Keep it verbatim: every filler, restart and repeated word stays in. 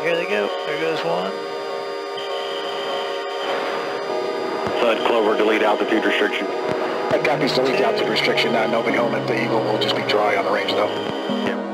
here they go. There goes one. Bud Clover, delete altitude restriction. That copies delete altitude restriction. Uh, nobody home at the Eagle will just be dry on the range though. Yep.